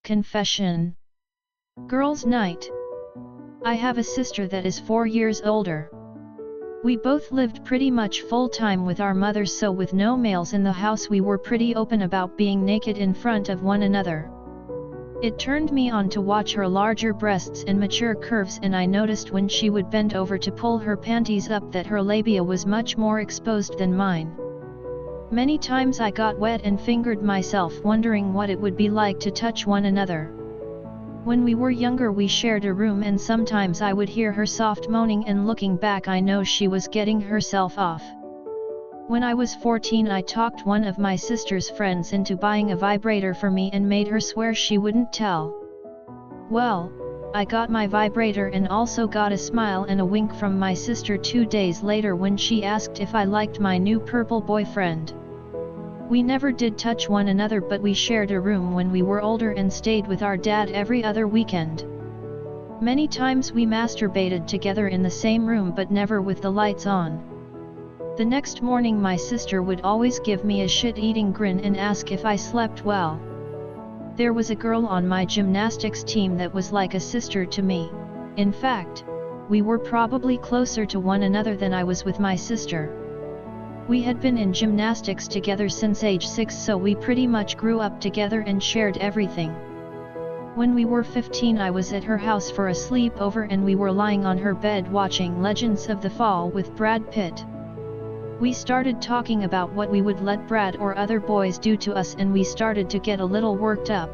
Confession. Girls' Night. I have a sister that is 4 years older. We both lived pretty much full-time with our mothers, so with no males in the house we were pretty open about being naked in front of one another. It turned me on to watch her larger breasts and mature curves, and I noticed when she would bend over to pull her panties up that her labia was much more exposed than mine. Many times I got wet and fingered myself, wondering what it would be like to touch one another. When we were younger we shared a room, and sometimes I would hear her soft moaning, and looking back I know she was getting herself off. When I was 14 I talked one of my sister's friends into buying a vibrator for me and made her swear she wouldn't tell. Well, I got my vibrator and also got a smile and a wink from my sister 2 days later when she asked if I liked my new purple boyfriend. We never did touch one another, but we shared a room when we were older and stayed with our dad every other weekend. Many times we masturbated together in the same room, but never with the lights on. The next morning my sister would always give me a shit-eating grin and ask if I slept well. There was a girl on my gymnastics team that was like a sister to me. In fact, we were probably closer to one another than I was with my sister. We had been in gymnastics together since age 6, so we pretty much grew up together and shared everything. When we were 15 I was at her house for a sleepover and we were lying on her bed watching Legends of the Fall with Brad Pitt. We started talking about what we would let Brad or other boys do to us, and we started to get a little worked up.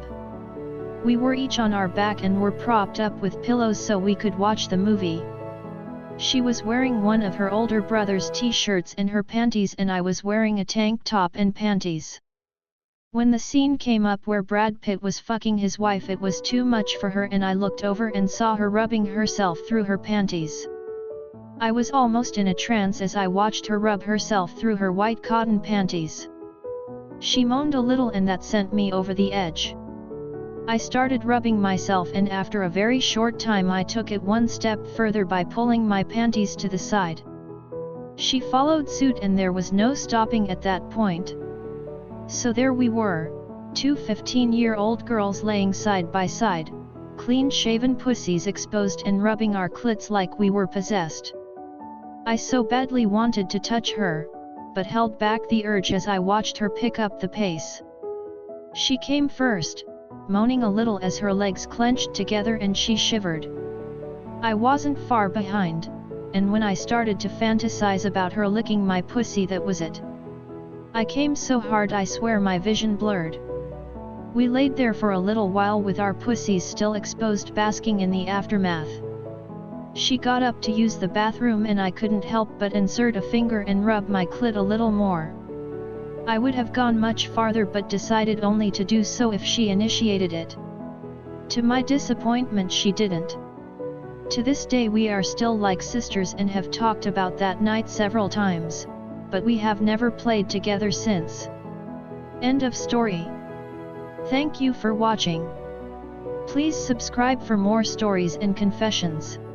We were each on our back and were propped up with pillows so we could watch the movie. She was wearing one of her older brother's t-shirts and her panties, and I was wearing a tank top and panties. When the scene came up where Brad Pitt was fucking his wife, it was too much for her, and I looked over and saw her rubbing herself through her panties. I was almost in a trance as I watched her rub herself through her white cotton panties. She moaned a little and that sent me over the edge. I started rubbing myself, and after a very short time I took it one step further by pulling my panties to the side. She followed suit and there was no stopping at that point. So there we were, two 15-year-old girls laying side by side, clean-shaven pussies exposed and rubbing our clits like we were possessed. I so badly wanted to touch her, but held back the urge as I watched her pick up the pace. She came first, moaning a little as her legs clenched together and she shivered. I wasn't far behind, and when I started to fantasize about her licking my pussy, that was it. I came so hard I swear my vision blurred. We laid there for a little while with our pussies still exposed, basking in the aftermath. She got up to use the bathroom and I couldn't help but insert a finger and rub my clit a little more. I would have gone much farther but decided only to do so if she initiated it. To my disappointment she didn't. To this day we are still like sisters and have talked about that night several times, but we have never played together since. End of story. Thank you for watching. Please subscribe for more stories and confessions.